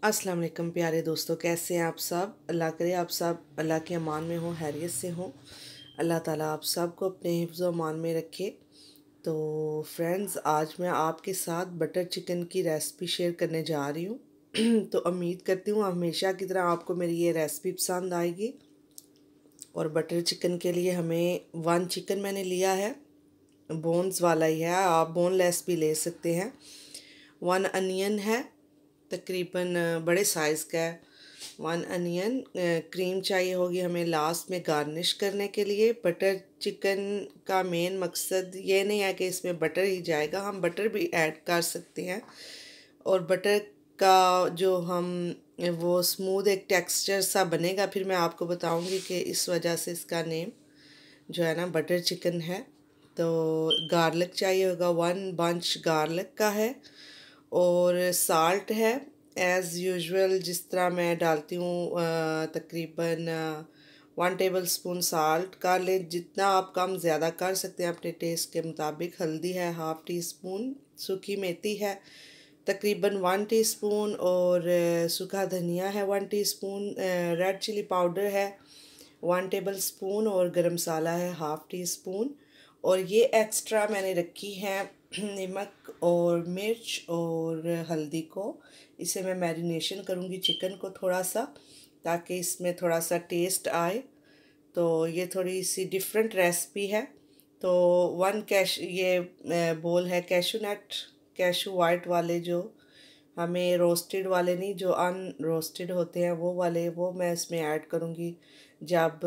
अस्सलाम वालेकुम प्यारे दोस्तों, कैसे हैं आप सब। अल्लाह करे आप सब अल्लाह के अमान में हो, खैरियत से हो। अल्लाह ताला आप सब को अपने हिफ्ज़ व अमान में रखे। तो फ्रेंड्स, आज मैं आपके साथ बटर चिकन की रेसिपी शेयर करने जा रही हूँ। तो उम्मीद करती हूँ हमेशा की तरह आपको मेरी ये रेसिपी पसंद आएगी। और बटर चिकन के लिए हमें 1 चिकन मैंने लिया है, बोन्स वाला ही है, आप बोनलेस भी ले सकते हैं। 1 अनियन है, तकरीबन बड़े साइज़ का है। 1 अनियन। क्रीम चाहिए होगी हमें लास्ट में गार्निश करने के लिए। बटर चिकन का मेन मकसद ये नहीं है कि इसमें बटर ही जाएगा, हम बटर भी ऐड कर सकते हैं। और बटर का जो हम वो स्मूथ एक टेक्सचर सा बनेगा, फिर मैं आपको बताऊंगी कि इस वजह से इसका नेम जो है ना बटर चिकन है। तो गार्लिक चाहिए होगा, 1 बंच गार्लिक का है। और साल्ट है एज़ यूजुअल, जिस तरह मैं डालती हूँ, तकरीबन 1 टेबल स्पून साल्ट कर लें। जितना आप कम ज़्यादा कर सकते हैं अपने टेस्ट के मुताबिक। हल्दी है 1/2 टीस्पून, सूखी मेथी है तकरीबन 1 टीस्पून, और सूखा धनिया है 1 टीस्पून, रेड चिली पाउडर है 1 टेबल स्पून, और गरम मसाला है 1/2 टीस्पून। और ये एक्स्ट्रा मैंने रखी है नमक और मिर्च और हल्दी को। इसे मैं मैरिनेशन करूँगी चिकन को थोड़ा सा, ताकि इसमें थोड़ा सा टेस्ट आए। तो ये थोड़ी सी डिफरेंट रेसिपी है। तो 1 ये बोल है कैशू नट, कैशू वाइट वाले, जो हमें रोस्टेड वाले नहीं, जो अन रोस्टेड होते हैं वो वाले, वो मैं इसमें ऐड करूँगी जब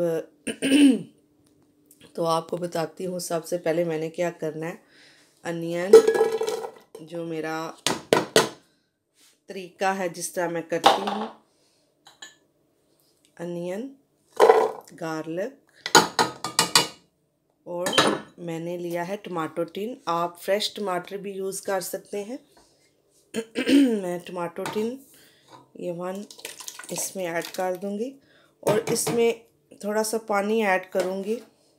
तो आपको बताती हूँ सबसे पहले मैंने क्या करना है। अनियन, जो मेरा तरीका है जिस तरह मैं करती हूँ, अनियन, गार्लिक, और मैंने लिया है टमाटो टिन। आप फ्रेश टमाटर भी यूज़ कर सकते हैं। मैं टमाटो टिन ये 1 इसमें ऐड कर दूँगी, और इसमें थोड़ा सा पानी ऐड करूँगी।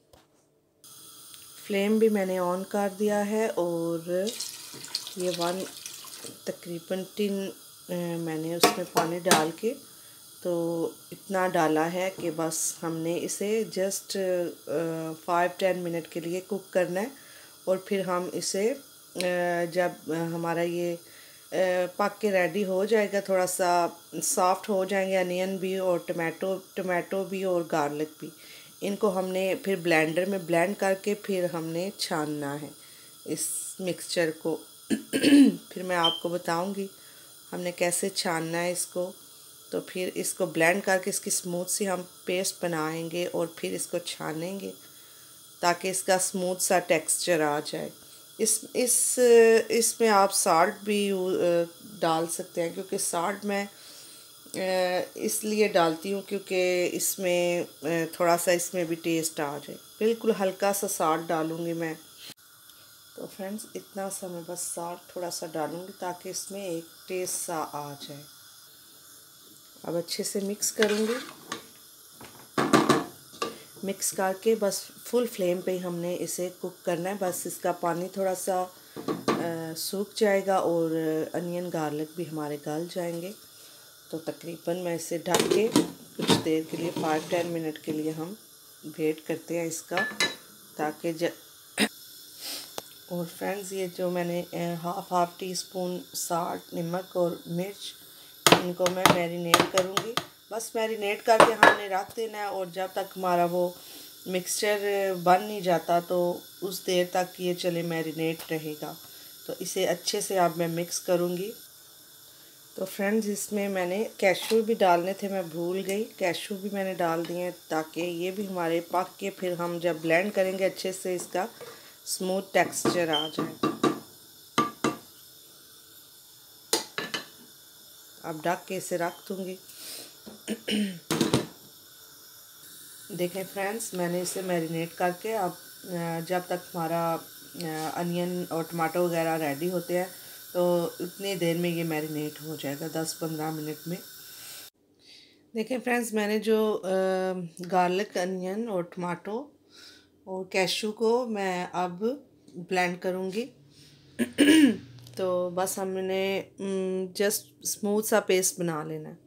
फ्लेम भी मैंने ऑन कर दिया है, और ये 1 तकरीबन टिन मैंने उसमें पानी डाल के तो इतना डाला है कि बस हमने इसे जस्ट 5-10 मिनट के लिए कुक करना है। और फिर हम इसे जब हमारा ये पक के रेडी हो जाएगा, थोड़ा सा सॉफ्ट हो जाएंगे अनियन भी और टमाटो भी और गार्लिक भी, इनको हमने फिर ब्लेंडर में ब्लेंड करके फिर हमने छानना है इस मिक्सचर को। फिर मैं आपको बताऊंगी हमने कैसे छानना है इसको। तो फिर इसको ब्लेंड करके इसकी स्मूथ सी हम पेस्ट बनाएंगे, और फिर इसको छानेंगे ताकि इसका स्मूथ सा टेक्सचर आ जाए। इसमें आप साल्ट भी डाल सकते हैं, क्योंकि साल्ट मैं इसलिए डालती हूँ क्योंकि इसमें थोड़ा सा इसमें भी टेस्ट आ जाए। बिल्कुल हल्का सा साल्ट डालूँगी मैं। तो फ्रेंड्स, इतना सा मैं बस साल्ट थोड़ा सा डालूँगी ताकि इसमें एक टेस्ट सा आ जाए। अब अच्छे से मिक्स करूँगी। मिक्स करके बस फुल फ्लेम पे ही हमने इसे कुक करना है। बस इसका पानी थोड़ा सा सूख जाएगा और अनियन गार्लिक भी हमारे गल जाएंगे। तो तकरीबन मैं इसे ढक के कुछ देर के लिए 5-10 मिनट के लिए हम वेट करते हैं इसका, ताकि और फ्रेंड्स, ये जो मैंने 1/2 टीस्पून साल्ट, नमक और मिर्च, इनको मैं मैरिनेट करूँगी। बस मैरिनेट करके हमने रख देना है, और जब तक हमारा वो मिक्सचर बन नहीं जाता तो उस देर तक ये चले मैरिनेट रहेगा। तो इसे अच्छे से अब मैं मिक्स करूँगी। तो फ्रेंड्स, इसमें मैंने कैशू भी डालने थे, मैं भूल गई। कैशू भी मैंने डाल दिए ताकि ये भी हमारे पक के फिर हम जब ब्लेंड करेंगे अच्छे से इसका स्मूथ टेक्सचर आ जाए। अब ढक के इसे रख दूँगी। देखें फ्रेंड्स, मैंने इसे मैरिनेट करके अब जब तक हमारा अनियन और टमाटो वगैरह रेडी होते हैं तो उतनी देर में ये मैरिनेट हो जाएगा, 10-15 मिनट में। देखें फ्रेंड्स, मैंने जो गार्लिक, अनियन और टमाटो और कैशू को मैं अब ब्लेंड करूँगी। तो बस हमने जस्ट स्मूथ सा पेस्ट बना लेना है।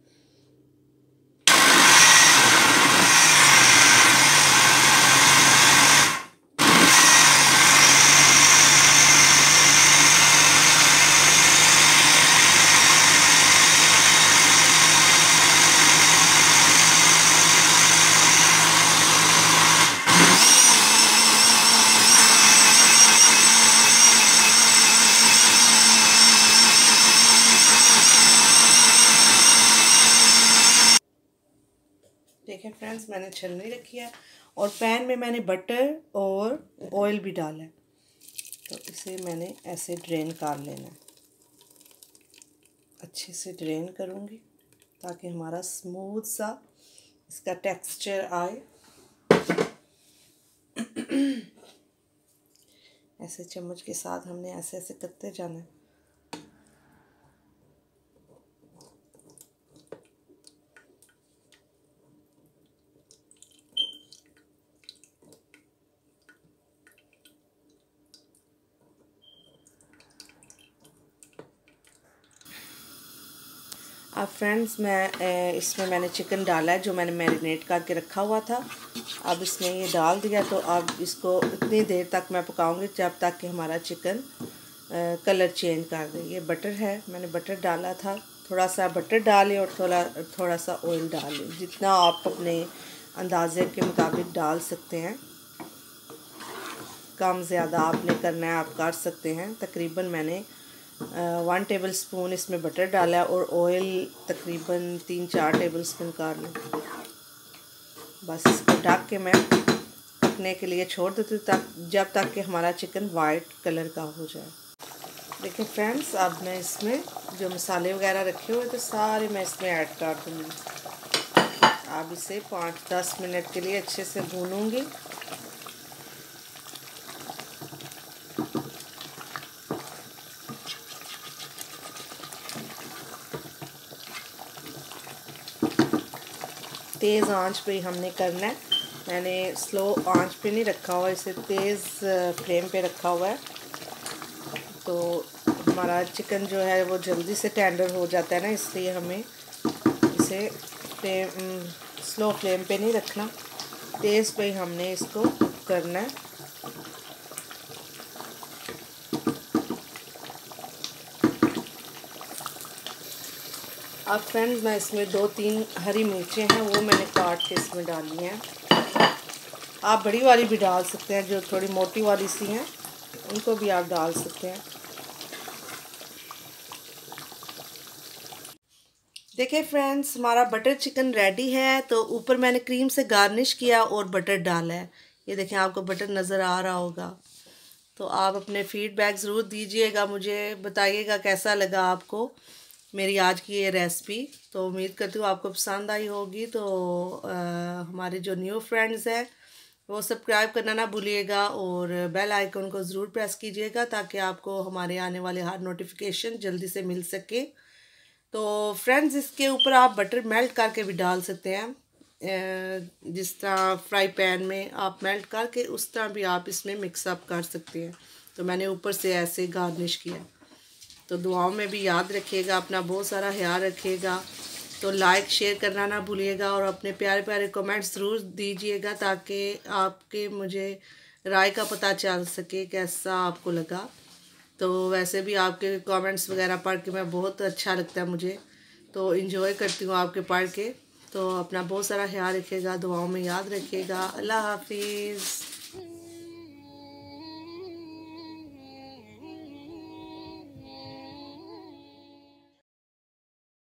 देखें फ्रेंड्स, मैंने छलनी रखी है और पैन में मैंने बटर और ऑयल भी डाला है। तो इसे मैंने ऐसे ड्रेन कर लेना है, अच्छे से ड्रेन करूँगी ताकि हमारा स्मूथ सा इसका टेक्सचर आए। ऐसे चम्मच के साथ हमने ऐसे ऐसे करते जाना है। अब फ्रेंड्स, इसमें मैंने चिकन डाला है जो मैंने मैरिनेट करके रखा हुआ था। अब इसमें ये डाल दिया, तो अब इसको इतनी देर तक मैं पकाऊंगी जब तक कि हमारा चिकन कलर चेंज कर दे। ये बटर है, मैंने बटर डाला था, थोड़ा सा बटर डालें और थोड़ा सा ऑयल डालें, जितना आप अपने अंदाजे के मुताबिक डाल सकते हैं। कम ज़्यादा आपने करना है, आप कर सकते हैं। तकरीबन मैंने 1 टेबल स्पून इसमें बटर डाला और ऑयल तकरीबन 3-4 टेबल स्पून कर लूँ। बस इसको ढक के मैं पकने के लिए छोड़ देती हूँ जब तक कि हमारा चिकन वाइट कलर का हो जाए। देखिए फ्रेंड्स, अब मैं इसमें जो मसाले वगैरह रखे हुए थे सारे मैं इसमें ऐड कर दूँगी। अब इसे 5-10 मिनट के लिए अच्छे से भूनूँगी। तेज़ आंच पे ही हमने करना है। मैंने स्लो आंच पे नहीं रखा हुआ, इसे तेज़ फ्लेम पे रखा हुआ है। तो हमारा चिकन जो है वो जल्दी से टेंडर हो जाता है ना, इसलिए हमें इसे स्लो फ्लेम पे नहीं रखना, तेज़ पे ही हमने इसको कुक करना है। अब फ्रेंड्स, मैं इसमें 2-3 हरी मिर्चें हैं वो मैंने काट के इसमें डाली हैं। आप बड़ी वाली भी डाल सकते हैं, जो थोड़ी मोटी वाली सी हैं उनको भी आप डाल सकते हैं। देखिए फ्रेंड्स, हमारा बटर चिकन रेडी है। तो ऊपर मैंने क्रीम से गार्निश किया और बटर डाला है। ये देखें, आपको बटर नज़र आ रहा होगा। तो आप अपने फीडबैक ज़रूर दीजिएगा, मुझे बताइएगा कैसा लगा आपको मेरी आज की ये रेसिपी। तो उम्मीद करती हूँ आपको पसंद आई होगी। तो हमारे जो न्यू फ्रेंड्स हैं वो सब्सक्राइब करना ना भूलिएगा और बेल आइकन को ज़रूर प्रेस कीजिएगा ताकि आपको हमारे आने वाले हर नोटिफिकेशन जल्दी से मिल सके। तो फ्रेंड्स, इसके ऊपर आप बटर मेल्ट करके भी डाल सकते हैं, जिस तरह फ्राई पैन में आप मेल्ट करके उस तरह भी आप इसमें मिक्सअप कर सकते हैं। तो मैंने ऊपर से ऐसे गार्निश किया। तो दुआओं में भी याद रखिएगा, अपना बहुत सारा ख्याल रखिएगा। तो लाइक शेयर करना ना भूलिएगा और अपने प्यारे प्यारे कमेंट्स ज़रूर दीजिएगा ताकि आपके मुझे राय का पता चल सके कैसा आपको लगा। तो वैसे भी आपके कमेंट्स वगैरह पढ़ के मैं बहुत अच्छा लगता है मुझे, तो इन्जॉय करती हूँ आपके पढ़ के। तो अपना बहुत सारा ख्याल रखिएगा, दुआओं में याद रखिएगा। अल्लाह हाफिज़।